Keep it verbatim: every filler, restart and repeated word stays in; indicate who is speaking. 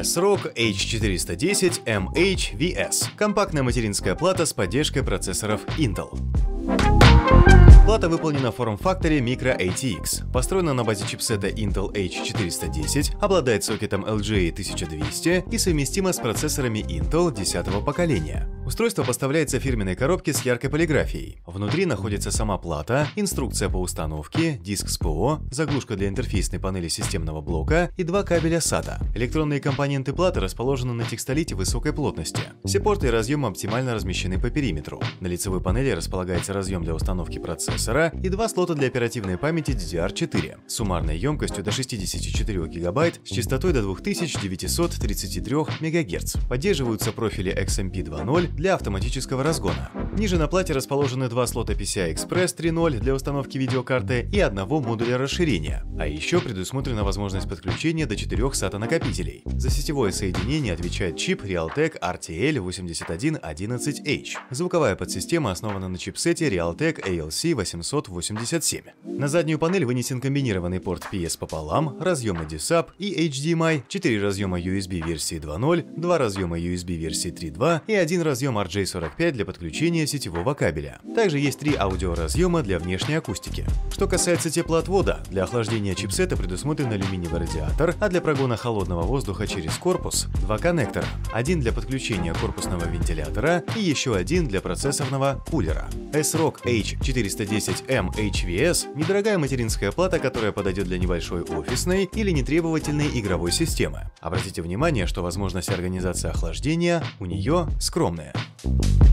Speaker 1: эс-рок эйч четыреста десять эм эйч ви эс – компактная материнская плата с поддержкой процессоров Intel. Плата выполнена в форм-факторе Micro эй ти экс, построена на базе чипсета Intel эйч четыреста десять, обладает сокетом эл джи эй тысяча двести и совместима с процессорами Intel десятого поколения. Устройство поставляется в фирменной коробке с яркой полиграфией. Внутри находится сама плата, инструкция по установке, диск с ПО, заглушка для интерфейсной панели системного блока и два кабеля сата. Электронные компоненты платы расположены на текстолите высокой плотности. Все порты и разъемы оптимально размещены по периметру. На лицевой панели располагается разъем для установки процессора и два слота для оперативной памяти ди ди ар четыре с суммарной емкостью до шестидесяти четырёх гигабайт с частотой до двух тысяч девятисот тридцати трёх мегагерц. Поддерживаются профили икс эм пи два ноль для автоматического разгона. Ниже на плате расположены два слота пи си ай экспресс три ноль для установки видеокарты и одного модуля расширения. А еще предусмотрена возможность подключения до четырёх сата накопителей. За сетевое соединение отвечает чип Realtek ар ти эл восемьдесят один одиннадцать эйч. Звуковая подсистема основана на чипсете Realtek эй эл си восемьсот восемьдесят семь. На заднюю панель вынесен комбинированный порт пи эс пополам, разъемы ди сап и эйч ди эм ай, четыре разъема ю эс би версии два ноль, два разъема ю эс би версии три два и один разъем ар джей сорок пять для подключения сетевого кабеля. Также есть три аудиоразъема для внешней акустики. Что касается теплоотвода, для охлаждения чипсета предусмотрен алюминиевый радиатор, а для прогона холодного воздуха через корпус – два коннектора. Один для подключения корпусного вентилятора и еще один для процессорного кулера. эс-рок эйч четыреста десять эм эйч ви эс – недорогая материнская плата, которая подойдет для небольшой офисной или нетребовательной игровой системы. Обратите внимание, что возможность организации охлаждения у нее скромная.